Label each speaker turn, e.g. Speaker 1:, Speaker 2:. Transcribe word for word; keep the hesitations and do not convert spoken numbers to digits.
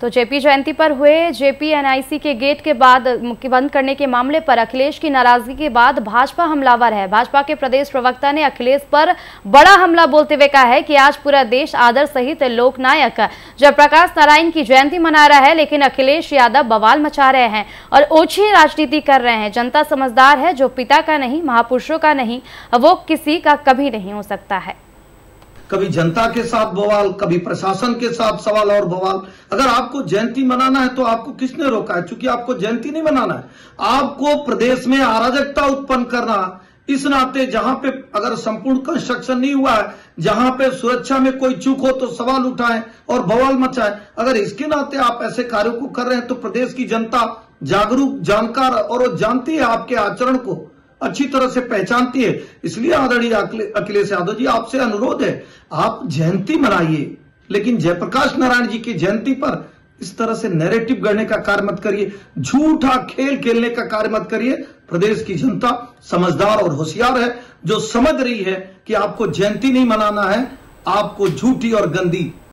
Speaker 1: तो जेपी जयंती पर हुए जेपी एनआईसी के गेट के बाद मुख्य बंद करने के मामले पर अखिलेश की नाराजगी के बाद भाजपा हमलावर है। भाजपा के प्रदेश प्रवक्ता ने अखिलेश पर बड़ा हमला बोलते हुए कहा है कि आज पूरा देश आदर्श सहित लोकनायक जयप्रकाश नारायण की जयंती मना रहा है, लेकिन अखिलेश यादव बवाल मचा रहे हैं और ओछी राजनीति कर रहे हैं। जनता समझदार है, जो पिता का नहीं, महापुरुषों का नहीं, वो किसी का कभी नहीं हो सकता है।
Speaker 2: कभी जनता के साथ बवाल, कभी प्रशासन के साथ सवाल और बवाल। अगर आपको जयंती मनाना है तो आपको किसने रोका है? क्योंकि आपको जयंती नहीं मनाना है, आपको प्रदेश में अराजकता उत्पन्न करना। इस नाते जहां पे अगर संपूर्ण कंस्ट्रक्शन नहीं हुआ है, जहां पे सुरक्षा में कोई चूक हो तो सवाल उठाएं और बवाल मचाएं। अगर इसके नाते आप ऐसे कार्यों को कर रहे हैं तो प्रदेश की जनता जागरूक, जानकार और वो जानती है, आपके आचरण को अच्छी तरह से पहचानती है। इसलिए आदरणीय अखिलेश यादव जी, आपसे अनुरोध है, आप जयंती मनाइए, लेकिन जयप्रकाश नारायण जी की जयंती पर इस तरह से नैरेटिव गढ़ने का कार्य मत करिए, झूठा खेल खेलने का कार्य मत करिए। प्रदेश की जनता समझदार और होशियार है, जो समझ रही है कि आपको जयंती नहीं मनाना है, आपको झूठी और गंदी